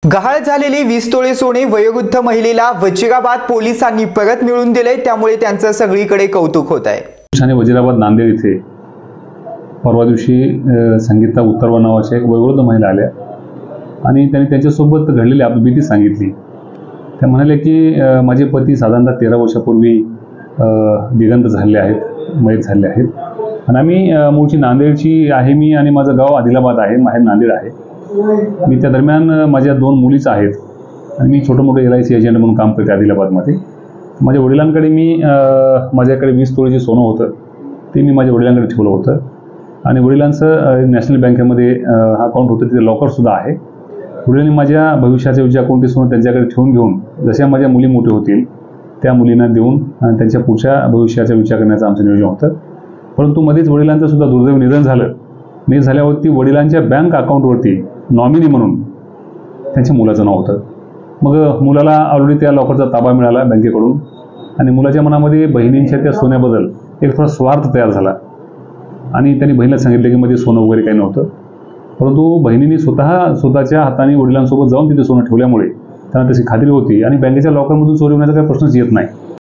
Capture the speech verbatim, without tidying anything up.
गहाळ झालेली वीस तोळे सोने वयोवृद्ध महिलेला वजिराबाद पोलिसांनी परत मिळवून दिले, त्यामुळे त्यांचं सगळीकडे कौतुक होत आहे। वजिराबाद नांदेड इथे परवा दिवशी संगीता उत्तरवा नावाच्या एक वयोवृद्ध महिला आल्या आणि त्यांनी त्यांच्यासोबत घडलेली अपघाती सांगितली। त्या म्हणाल्या की माझे पती साधारणतः तेरा वर्षापूर्वी दिगंत झाले आहेत, मयत झाले आहेत आणि आम्ही मूळची नांदेडची आहे मी आणि माझं गाव आदिलाबाद आहे, माहेर नांदेड आहे। मी त्या दरम्यान माझ्या दोन मुलीच आहेत आणि मी छोटं मोठं एल आय सी एजंट म्हणून काम करते आदिलाबादमध्ये। माझ्या वडिलांकडे मी माझ्याकडे वीस तोळे सोनं होतं ते मी माझ्या वडिलांकडे ठेवलं होतं आणि वडिलांचं नॅशनल बँकेमध्ये हा अकाउंट होतं, तिथे लॉकरसुद्धा आहे। वडिलांनी माझ्या भविष्याचा विचार करून ते सोनं त्यांच्याकडे ठेवून घेऊन जशा माझ्या मुली मोठे होतील त्या मुलींना देऊन आणि त्यांच्या पुढच्या भविष्याचा विचार करण्याचं आमचं नियोजन होतं। परंतु मध्येच वडिलांचं सुद्धा दुर्दैवी निधन झालं। निधन झाल्यावरती वडिलांच्या बँक अकाउंटवरती नॉमिनी म्हणून त्यांच्या मुलाचं नाव होतं। मग मुलाला ऑलरेडी त्या लॉकरचा ताबा मिळाला बँकेकडून आणि मुलाच्या मनामध्ये बहिणींच्या त्या सोन्याबद्दल एक थोडा स्वार्थ तयार झाला आणि त्यांनी बहिणीला सांगितलं की मध्ये सोनं वगैरे काही नव्हतं। परंतु बहिणींनी स्वतः स्वतःच्या हाताने वडिलांसोबत जाऊन तिथे सोनं ठेवल्यामुळे त्यांना तशी खात्री होती आणि बँकेच्या लॉकरमधून चोरी होण्याचा काही प्रश्नच येत नाही।